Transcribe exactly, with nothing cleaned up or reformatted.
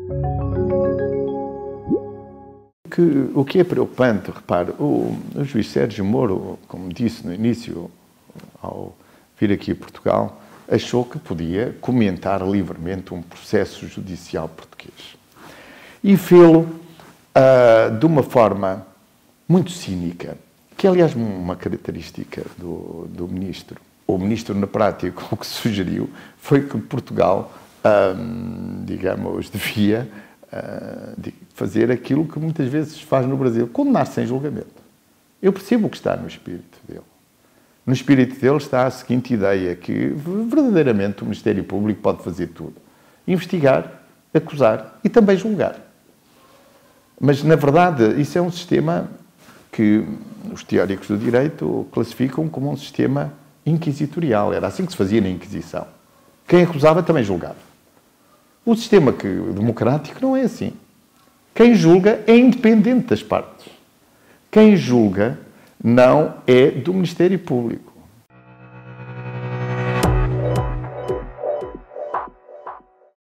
Que, o que é preocupante, repare, o, o juiz Sérgio Moro, como disse no início, ao vir aqui a Portugal, achou que podia comentar livremente um processo judicial português. E fê-lo uh, de uma forma muito cínica, que é, aliás, uma característica do, do ministro. O ministro, na prática, o que sugeriu foi que Portugal, um, digamos, devia uh, de fazer aquilo que muitas vezes faz no Brasil, condenar sem julgamento. Eu percebo o que está no espírito dele. No espírito dele está a seguinte ideia, que verdadeiramente o Ministério Público pode fazer tudo. Investigar, acusar e também julgar. Mas, na verdade, isso é um sistema que os teóricos do direito classificam como um sistema inquisitorial. Era assim que se fazia na Inquisição. Quem acusava também julgava. O sistema que, democrático não é assim. Quem julga é independente das partes. Quem julga não é do Ministério Público.